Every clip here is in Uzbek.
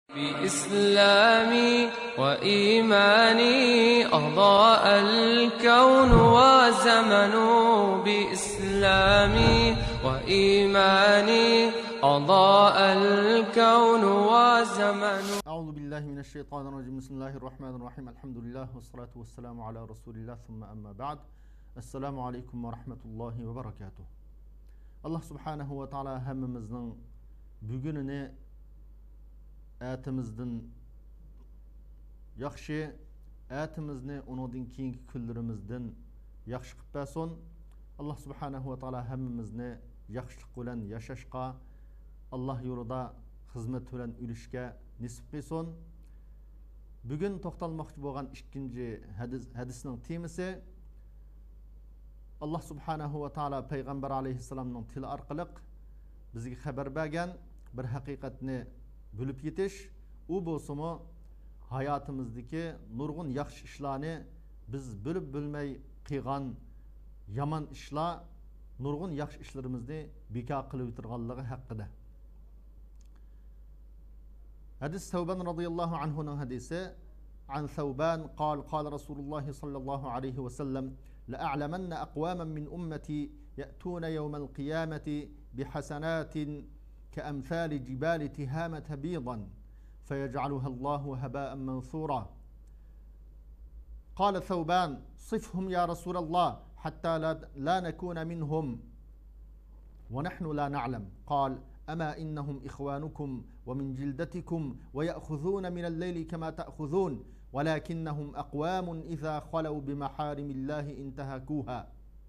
بإسلامي وإيماني أضاء الكون وزمن بإسلامي وإيماني أضاء الكون وزمن أعوذ بالله من الشيطان الرجيم بسم الله الرحمن الرحيم الحمد لله والصلاة والسلام على رسول الله ثم أما بعد السلام عليكم ورحمة الله وبركاته Allah subhanahu wa ta'ala hemmimizning bugunini atimizdan yaxshi atimizni uningdan keyingi kunlarimizdan yaxshi qilib bersin. Allah subhanahu wa ta'ala hemmimizni yaxshilik bilan yashashga, Allah yo'lida xizmat bilan o'lishga nisib qilsin. Bugun to'xtalmoqchi bo'lgan ikkinchi hadisning temasi Allah subhanahu wa ta'ala Peygamber aleyhisselamның tili orqali bizga xabar bergan bir haqiqatni bilib yetish, u bo'lsa-mu hayotimizdagi nurg'un yaxshi ishlarni biz bilib bilmay qilgan yomon ishlar nurg'un yaxshi ishlarimizni bekor qilib o'tirganligi haqida. Hadis Tavban radhiyallohu anhuning hadisi. An Tavban قال رسول الله صلى الله عليه وسلم لأعلمن أقواما من أمتي يأتون يوم القيامة بحسنات كأمثال جبال تهامة بيضا فيجعلها الله هباء منثورا. قال ثوبان صفهم يا رسول الله حتى لا نكون منهم ونحن لا نعلم. قال أما إنهم إخوانكم ومن جلدتكم ويأخذون من الليل كما تأخذون ولكنهم أقوام إذا خلوا بمحارم الله انتهكوها.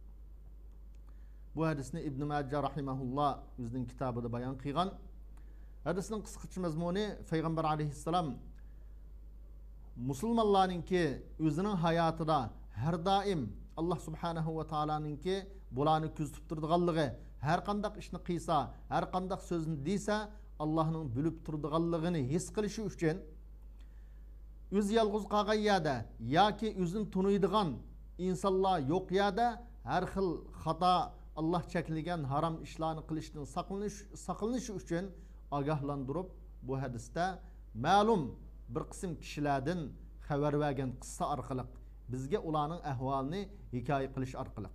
Bu hadisni İbn Majah rahimahullah o'zining kitobida bayon qilgan. Hadisning qisqacha mazmuni Payg'ambar alayhissalom musulmonlarningki o'zining hayotida har doim Allah subhanahu va taolaninki bularni kuzatib turganligi, har qanday ishni qilsa, har qanday so'zni desa, Allohning bilib turganligini his qilishi uchun o'z yolg'iz qolgan yerda yoki o'zini tunuydigan insonlar yo'q yerda har xil xato Allah çekilgen haram işlerini kılıştan saklanışı için agahlandırıp bu hadiste malum bir kısım kişilerden haber vergen kıssa arkalık bizge ulanın ehvalini hikaye kılış arkalık.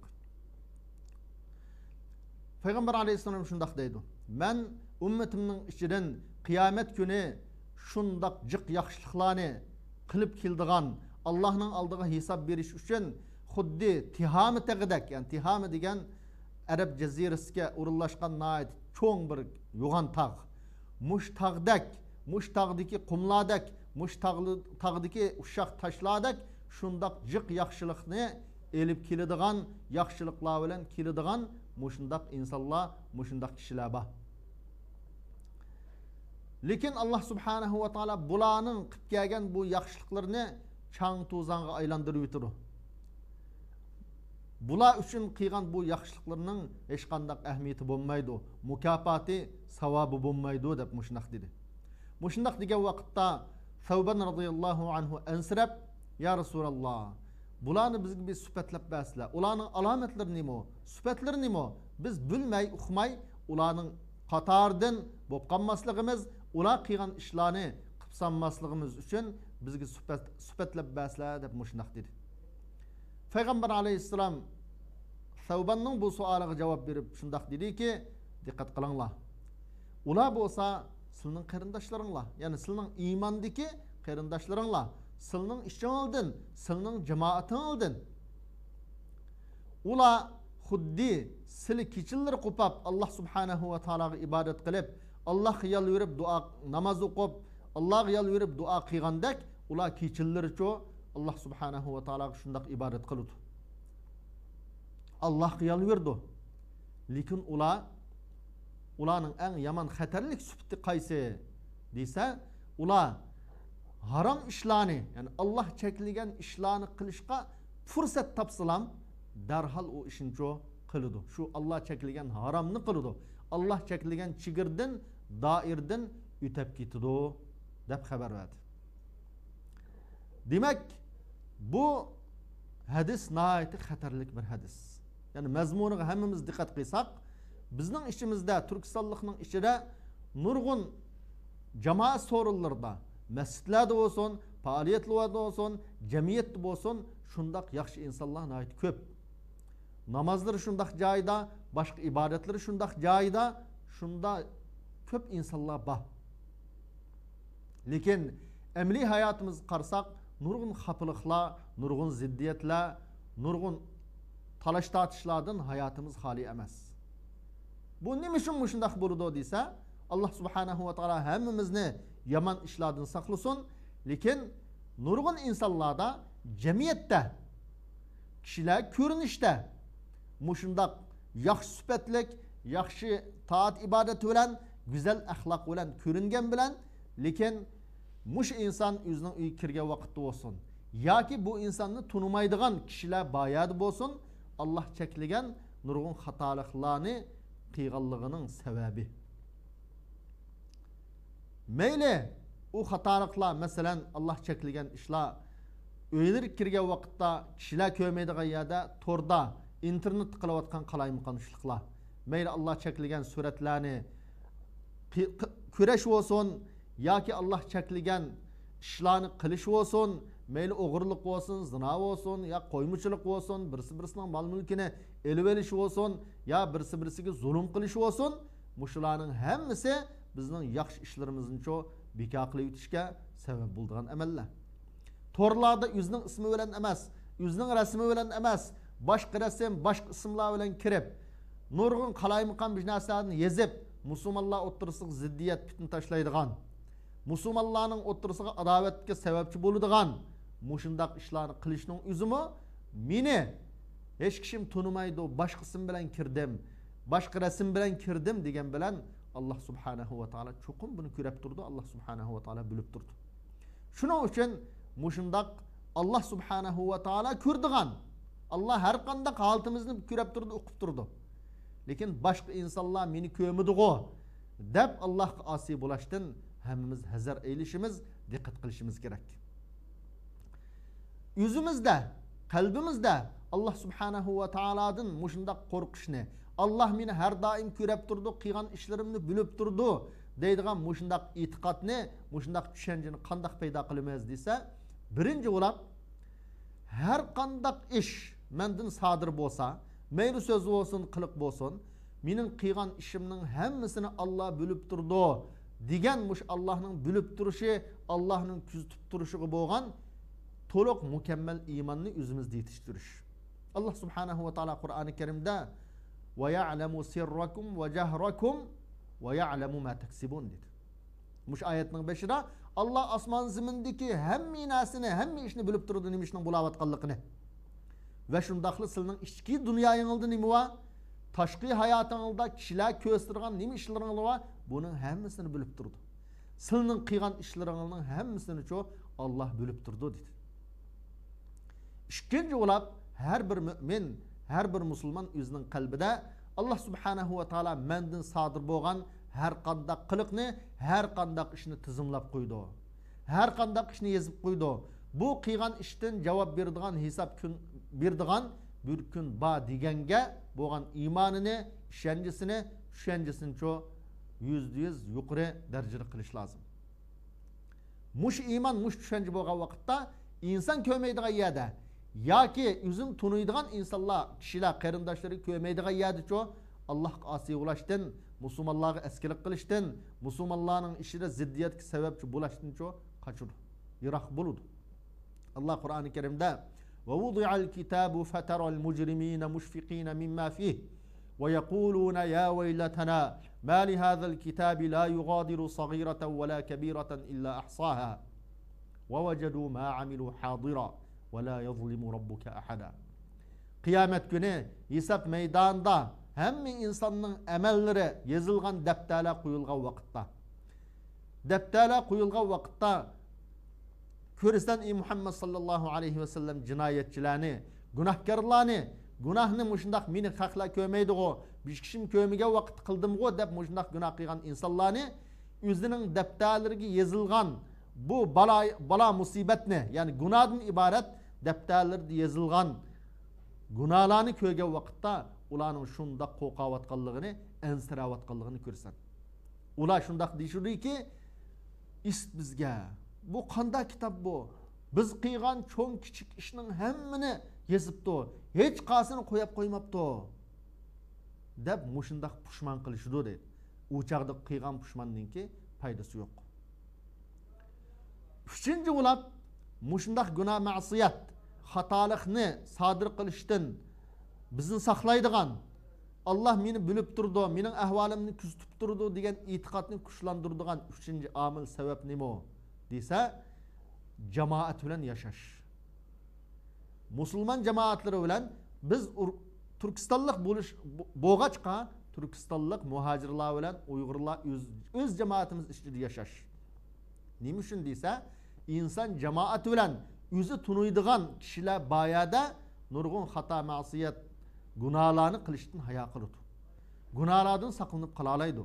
Peygamber aleyhisselam şundak deydi. Ben ümmetimnin içinden kıyamet günü şundak cık yaxşılıklarını kılıp kildiğen Allah'ın aldığı hesap veriş için xuddi Tihame teqidek, yani Tihame degen Arab jazirasiga o'rinlashgan nayt cho'ng bir yo'g'on tog'. Mush tog'dagi qumlardek, mush tog'dagi ushaq tashlardek shundoq jiq yaxshilikni elib keladigan, yaxshiliklar bilan keladigan mushundoq insonlar, mushundoq kishilar bor. Lekin Allah subhanahu va taolo bularning qilib kelgan bu yaxshiliklarni chang to'zonga aylantirib o'tirdi. Bular üçün qilgan bu yaxshiliklarning hech qanday ahamiyati bo'lmaydi, mukofoti, savobi bo'lmaydi deb mushunaq dedi. Mushunaq degan vaqtda Tavban radhiyallohu anhu ansirab, ya Rasululloh, bularni bizga bir sifatlab bersizlar. Ularning alomatlari nima? Sifatlari nima? Biz bilmay, uqmay, ularning qatoridan bo'lib qolmasligimiz, ular qilgan ishlarni qilib sanmasligimiz uchun bizga sifatlab bersizlar deb mushunaq dedi. Peygamber aleyhisselam Tavbanning bu suoliga javob berib shundoq dediki, diqqat qilinglar. Ular bo'lsa sizning qarindoshlaringlar, ya'ni sizning iymondagi qarindoshlaringlar, sizning ishingizdan, sizning jamoatingizdan. Ular xuddi sizli kechillar qo'pab Allah subhanahu va taolaga ibodat qilib, Allohga yol yurib duo namoz o'qib, Allohga yol yurib duo qilgandek, ular kechillarcho Allah subhanahu wa ta'ala şundak ibadet kılıdı. Allah'a yalvardı. Lekin ulanın en yaman xatarlik sübti qaysi dese, ular haram işlerini, yani Allah çekilgen işlerini kılışka fırsat tapsalam derhal o işinço kılıdı. Şu Allah çekilgen haramını kılıdı. Allah çekilgen çigirden, dairden ütep gitidu deb haber verdi. Demek bu hadis nəhayət xətərlik bir hadis. Yəni məzmununa hamımız diqqət qilsaq, bizning ishimizda Turkistonlikning ichida nurg'un jamoat so'rinlarida, masjidlarda bo'lsin, faoliyatlarda bo'lsin, jamiyatda bo'lsin, shundoq yaxshi insonlar nihoyat ko'p. Namozlar shundoq joyda, boshqa ibodatlar shundoq joyda, shunda ko'p insonlar bor. Lekin amaliy hayotimiz qarasak, nurg'un xafaliklar, nurg'un ziddiyatlar, nurg'un talash tortishlardan hayotimiz xoli emas. Bu nima uchun shundoq bo'ldi desa, Alloh subhanahu va taolo hammamizni yomon ishlardan saqlasin. Lekin nurg'un insonlarda, jamiyatda, kishilar ko'rinishda mushundaq yaxshi sifatlik, yaxshi toat ibodat bilan, go'zal axloq bilan ko'ringan bilan, lekin mush inson o'zining uyiga kirgan vaqtda bo'lsin yoki bu insonni tunimaydigan kishilar bayad bo'lsin, Alloh cheklagan nurg'un xatoliklarni qilganligining sababi. Mayli u xatoliklar, masalan, Alloh cheklagan ishlar uylar kirgan vaqtda kishilar ko'rmaydigan yerda torda internet qilayotgan qalaymiqonishliklar, mayli Alloh cheklagan suratlarni ko'rash bo'lsin yoki Alloh cheklagan ishlarni qilish bo'lsin, mayli o'g'irlik bo'lsin, zina bo'lsin, yo qo'ymuchilik bo'lsin, birisi-birisining mol-mulkini elib olish bo'lsin, yo birisi-birisiga zulm qilish bo'lsin, mushularning hammasi bizning yaxshi ishlarimizni bekor qilib o'tishga sabab bo'lgan amallar. Torlarda o'zining ismi bilan emas, o'zining rasmi bilan emas, boshqa rasm, boshqa ismlar bilan kirib, nurg'un qalaymiqon bir narsalarni yezib, musulmonlar o'rtasida ziddiyat fitna tashlaydigan, musulmonlarning o'rtasida adovatga sababchi bo'ladigan mushundaq ishlarni qilishning o'zimi meni hech kishim tunimaydi, boshqa ism bilan kirdim, boshqa rasm bilan kirdim degan bilan Allah subhanahu va taolo cho'qim buni ko'rib turdi, Allah subhanahu va taolo bilib turdi. Shuning uchun mushundaq Allah subhanahu va taolo ko'rdigan, Allah har qanday holatimizni ko'rib turdi, o'qib turdi. Lekin boshqa insonlar meni ko'rmadi-ku deb Allohga osiy bo'lishdan hammamiz hazar eylishimiz, diqqat qilishimiz kerak. O'zimizda, qalbimizda Allah subhanahu va taolodan mushundaq qo'rqishni, Allah meni har doim ko'rib turdi, qilgan ishlarimni bilib turdi deydigan mushundaq e'tiqodni, mushundaq tushunchani qanday paydo qilamiz desa, birinchi bo'lib har qanday ish mendan sodir bo'lsa, mayli so'z bo'lsin, qiliq bo'lsin, mening qilgan ishimning hammasini Alloh bilib turdi degan mush Allohning bilib turishi, Allohning kuzatib turishiga bo'lgan to'liq mukammal iymonni o'zimizda yetishtirish. Alloh subhanahu va taolo Qur'oni Karimda va ya'lamu sirrakum va jahrakum va ya'lamu ma taksibun dedi. Mush oyatning boshida Alloh osmon zimindagi hamma narsani, hamma ishni bilib turdi, nima ishning bo'layotganligini. Va shundaqli sizning ichki dunyoyingizda nima va tashqi hayotingizda kishilar ko'rsatgan nima ishlaringiz va buning hammasini bilib turdi. Sizning qilgan ishlaringizning hammasini Alloh bilib turdi dedi. Ikkinchi bo'lib har bir mu'min, har bir musulmon o'zining qalbida Alloh subhanahu va taolo mendan sodir bo'lgan har qanday qiliqni, har qanday ishni tizimlab qo'ydi. Har qanday ishni yozib qo'ydi. Bu qilgan ishdan javob beradigan, hisob beradigan bir kun bor deganga bo'lgan iymonini, ishonchisini, tushanchisini %100 yuqori darajada qilish lozim. Mush iymon, mush tushanchi bo'lgan vaqtda inson ko'rmaydigan yerda yoki o'zini tunuydigan insonlar, kishilar, qarindoshlari ko'rmaydigan yerda Allohga osiy bo'lishdan, musulmonlarga askilik qilishdan, musulmonlarning ishida ziddiyatga sababchi bo'lishdan qochur, yiroq bo'ladi. Allah Qur'oni Karimda va wudi'al kitabu fataral mujrimina mushfiqina mimma fihi va yaquluna ya waylatana ma li hadzal kitabi la yughadiru saghiratan wa la kabiratan illa ahsaha wa wajadu ma amilu hadira wa la yuzlimu rabbuka ahada. Qiyomat kuni hisob maydonida hamma insonning amallari yozilgan daftarlar qo'yilgan vaqtda, daftarlar qo'yilgan vaqtda ko'rsan Muhammad sallallohu alayhi va sallam jinoyatchilarni, gunohkorlarni, gunohni mushundaq meni haqlar ko'rmaydi-ku, bir kishim ko'rmagan vaqt qildim-ku deb mushundaq gunoh qilgan insonlarni o'zining daftarlariga yozilgan bu balo musibatni, ya'ni gunohdan iborat daftarlarda yozilgan gunohlarni ko'rgan vaqtda ularning shundaq qo'rqayotganligini, ansirayotganligini ko'rsan. Ular shundaq deyishadiki, ist bizga. Bu qanday kitob bu? Biz qilgan cho'ng kichik ishning hammani yozibdi. Hech qaysini qo'yib qo'ymabdi. Deb mushundaq pushman qilishdi deydi. U chaqda qilgan pushmanninki foydasi yo'q. Uchinchi bo'lib mushundaq gunoh ma'siyat, xatolikni sodir qilishdan bizni saqlaydigan, Allah meni bilib turdi, mening ahvolimni kuzatib turdi degan e'tiqodni kuchlantiradigan uchinchi omil sabab nima desa, jamoat bilan yashash. Musulmon jamoatlari bilan biz Turkistonlik bo'lg'achqa, Turkistonlik muhojirlar bilan Uyg'urlar o'z jamoatimiz ichida yashash. Nima uchun desa, inson jamoat bilan o'zi tunuydigan kishilar bayada nurg'un xato, ma'siyat, gunohlarni qilishdan hayo qiladi. Gunohlardan saqlanib qola oladi.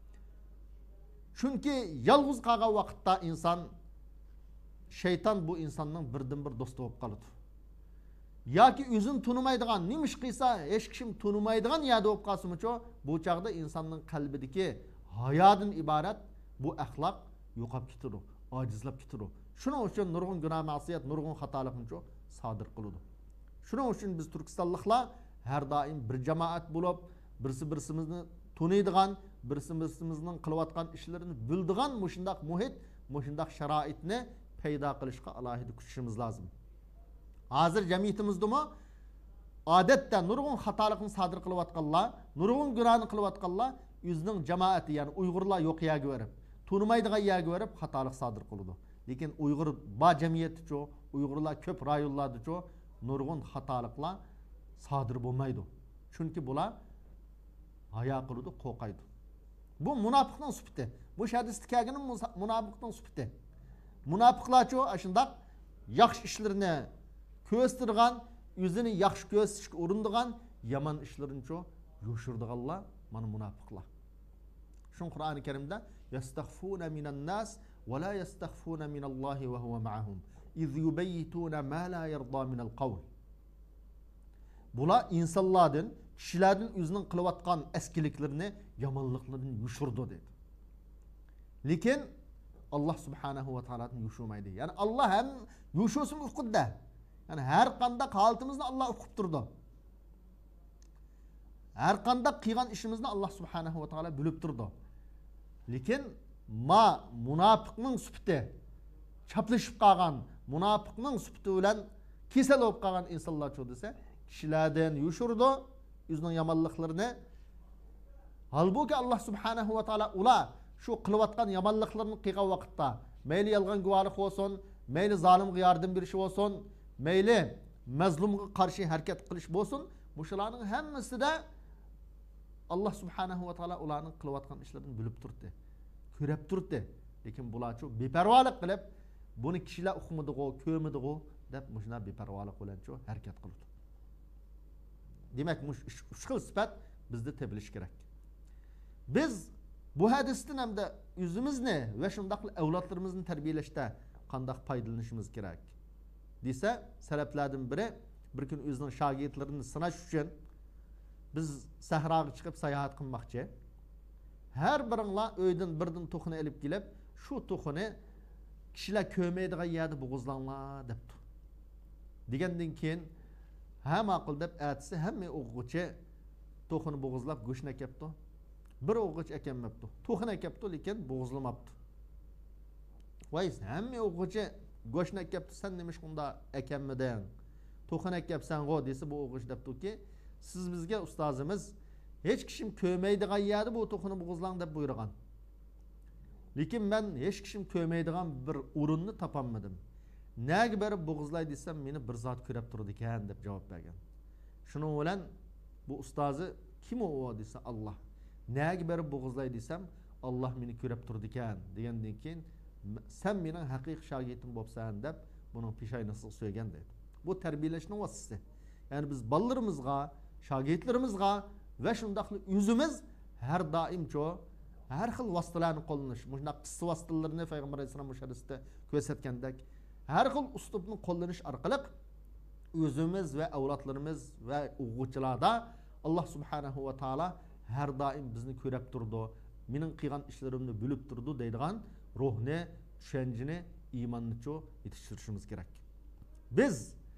Chunki yolg'iz qolgan vaqtda inson shayton bu insonning birdan-bir do'sti bo'lib qoladi. Yoki o'zini tunimaydigan, nima ish qilsa hech kim tunimaydigan yerda bo'lib qolsa-chi, bu chaqda insonning qalbidagi hayodan iborat bu axloq yo'qolib ketadi, ojizlab ketadi. Shuning uchun nurg'un gunoh, ma'siyat, nurg'un xatolikni sodir qiladi. Shuning uchun biz Turkistonliklar har doim bir jamoat bo'lib, birimizni tuniydigan, birimizning qilayotgan ishlarini bildigan mushundaq muhit, mushundaq sharoitni paydo qilishga alohida kuchimiz lozim. Hozir jamiyatimizda odatda nurg'un xatolikni sodir qilayotganlar, nurg'un gunohni qilayotganlar o'zining jamoati, ya'ni Uyg'urlar yo'q yerga berib, tunimaydigan yerga berib xatolik sodir qiladi. Lekin Uyg'ur ba jamiyati-chi, Uyg'urlar ko'p rayonlarda-chi nurg'un xatoliklar sodir bo'lmaydi. Chunki bular hayo qiladi, qo'rqaydi. Bu munofiqning sifati. Bu hadisda kelgan munofiqning sifati. Munofiqlar-chi shunday yaxshi ishlarni ko'rsatgan, o'zini yaxshi ko'rsatishga urindigan, yomon ishlarini-chi yo'shirdiganlar mana munofiqlar. Shu Qur'oni Karimda yastaghfuna minan nas va la yastaghfuna minallohi va huwa ma'ahum iz yubayituna ma la yarda minal qawl. Bular insonlardan, kishilardan o'zining qilayotgan eskiliklerini, yomonliklarini yushirdi dedi. Lekin Allah subhanahu va taoladan yushirmaydi. Ya'ni Allah ham yushursin uqudda. Ya'ni har qanday holatimizni Allah uqib turdi. Har qanday qilgan ishimizni Allah subhanahu va taolo bilib turdi. Lekin munofiqning sifati, chaplashib qolgan, munofiqning sifati bilan kasal bo'lib qolgan insonlar chu desa, kishilardan yushurdi o'zining yomonliklarini. Halbuki Allah subhanahu va taolo ular shu qilayotgan yomonliklarini qilgan vaqtda mayli yolg'on guvohlik bo'lsin, mayli zolimga yordam berish bo'lsin, mayli mazlumga qarshi harakat qilish bo'lsin, mushularning hammasida Allah subhanahu va taolo ularning qilayotgan ishlarini bilib turdi, ko'rib turdi. Lekin bular chu beparvolik qilib, buni kishilar uqmadi-ku, ko'rmadi-ku deb mushuna beparvolik bilan chu harakat qildi. Demak, uch xil sifat bizda tepilish kerak. Biz bu hadisdan hamda o'zimizni va shundaqli avlodlarimizni tarbiyalashda qanday foydalanishimiz kerak desa, salaflardan biri bir kun o'zining shogirdlarini sinash uchun biz sahroga chiqib sayohat qilmoqchi. Har biringlar uydan birdan to'qini olib kelib, shu to'qini kishilar ko'maydigan yerda bo'g'izlanglar debdi. Degandan keyin ha ma'qul deb aytsa, hamma o'quvchi to'qini bo'g'izlab go'shni akapti. Bir o'quvchi akamabdi. To'qini akapti, lekin bo'g'izlamabdi. Voy, hamma o'quvchi go'shni akapti, sen nima shunda akammidan? To'qini akapsan-g'o desa, bu o'quvchi debdi-ki, siz bizga ustozimiz hech kishim ko'maydigan yerda bu to'qini bo'g'izlang deb buyurgan. Lekin men hech kishim ko'maydigan bir o'rinni topolmadim. Nega berib bo'g'izlay desam, meni bir zot ko'rib turdi ekan deb javob bergan. Shuning bilan bu ustozi kim u desa Alloh. Nega berib bo'g'izlay desam, Alloh meni ko'rib turdi ekan degandan keyin sen mening haqiqiy shogirdim bo'lsan deb buning peshoynasiga so'ygan dedi. Bu tarbiyalashning vositasi. Ya'ni biz bolalarimizga, shogirdlarimizga va shundaqli o'zimiz har doimcho har xil vositalarni qo'llanish, shunday qisqa vositalarni payg'ambar alayhisalom mushadisda ko'rsatgandek har xil uslubni qo'llanish orqali o'zimiz va avlodlarimiz va o'quvchilarda Alloh subhanahu va taolo har doim bizni ko'rib turdi, mening qilgan ishlarimni bilib turdi deydigan ruhni düşünceni, imanını ço yetiştirişimiz gerek. Biz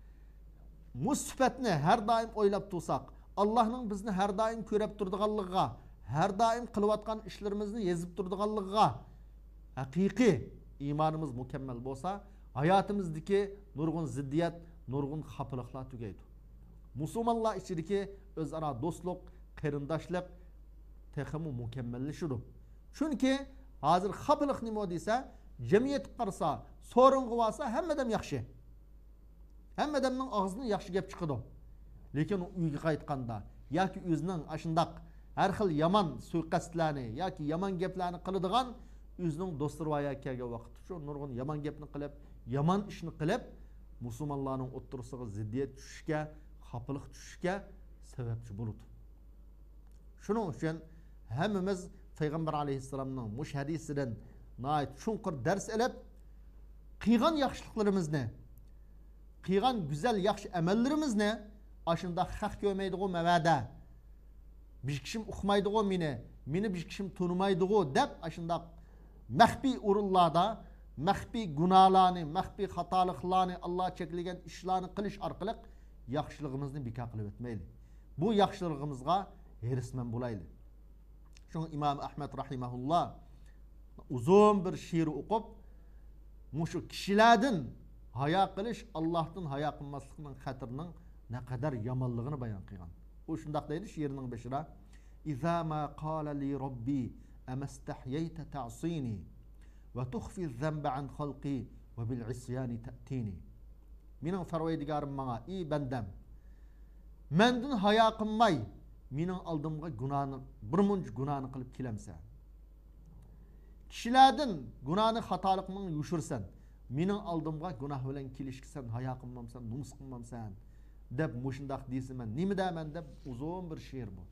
bu sıfatni her daim oylab tursak, Allah'ın bizni her daim körep turdiganligiga, her daim qilayotgan ishlarimizni yezib turdiganligiga haqiqiy imanımız mükemmel bolsa, hayatımızdaki nurgun ziddiyat, nurgun xapalıqlar tugaydi. Musulmonlar ichidagi o'zaro do'stlik, qarindoshlik texmi mukammallashidu. Chunki hozir xapalıq nima desa, jamiyat qarasa, so'ringi bo'lsa hammadan yaxshi. Hammadanning og'zidan yaxshi gap chiqadi. Lekin uyga qaytganda yoki o'zining ashundaq har xil yomon suiqasdlarni yoki yomon gaplarni qiladigan o'zining do'stlari kelgan vaqt shu nurg'un yomon gapni qilib, yomon ishni qilib, musulmonlarning o'ttirisiga ziddiyat tushishga, xapalık tushishga sababchi bo'ladi. Shuning uchun hammamiz Payg'ambar alayhissalomning mush hadisidan nayt chunqur dars olib, qilgan yaxshiliklarimizni, qilgan go'zal yaxshi amallarimizni ashunda haq ko'rmaydigan mavada bir kishim uqmaydigan meni bir kishim tunimaydigan deb ashunda maxfiy o'rinlarda maxfiy gunohlarni, maxfiy xatoliklarni, Alloh cheklagan ishlarni qilish orqali yaxshiligimizni bekor qilib o'tmaylik. Bu yaxshiligimizga herisman bo'laylik. Shunga Imom Ahmad rahimahulloh uzun bir she'r o'qib, mushu kishilardan hayo qilish, Allohdan hayo qilmaslikning xatirining ne kadar yomonligini bayon qilgan. U shunday deydi she'rining beshida: "Iza ma qala li robbi amastahyayta ta'sini va tukhfi az-zanba an khalqi va bil isyani ta'tini." Mening farvoydigarim menga: "Ey bandam, mendan hayo qilmay, mening oldimga gunohni, bir munch gunohni qilib kelamsan. Kishilardan gunohni, xatolikni yushirsan, mening oldimga gunoh bilan kelishsan, hayo qilmamsan, numus qilmamsan." deb mushundaq deysiman. Nima deyman deb uzun bir she'r bu.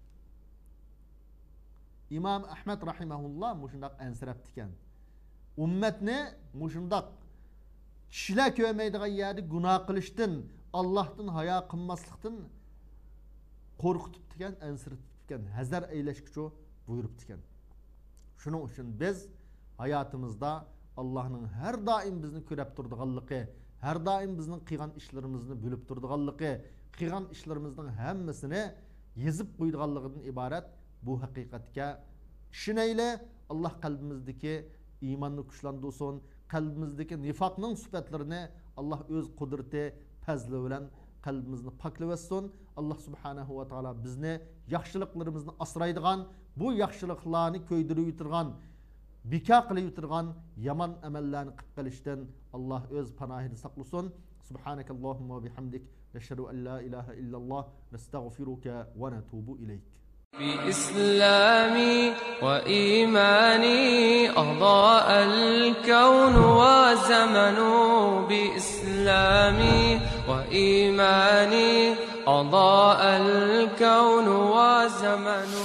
Imom Ahmad rahimahulloh mushundaq ansirabdi ekan. Ummatni mushundaq kishilar ko'rmaydigan yerda gunoh qilishdan, Allohdan hayo qilmaslikdan qo'rqitib ekan, ansirib ekan, hazar aylashga buyurib ekan. Shuning uchun biz hayotimizda Allohning har doim bizni ko'rib turdiganligi, her daim bizning qilgan ishlarimizni bilib turdiganligi, qilgan ishlarimizning hammasini yezib qo'ydiganligidan iborat. Bu haqiqatga ishonayli. Alloh qalbimizdagi iymonni kuchlantirsin, qalbimizdagi nifoqning sifatlarini Alloh o'z qudrati, fazli bilan qalbimizni poklayversin. Alloh subhanahu va taolo bizni yaxshiliklarimizni asraydigan, bu yaxshiliklarni ko'ydirib o'tirgan, bekor qilib o'tirgan yomon amallarni qilib qilishdan Alloh o'z panohida saqlasin. Subhanakallohumma va bihamdik, nashhadu an la ilaha illalloh, nastag'firuka va natubu ilayk. بإسلامي وإيماني أضاء الكون وزمن، بإسلامي وإيماني أضاء الكون وزمن.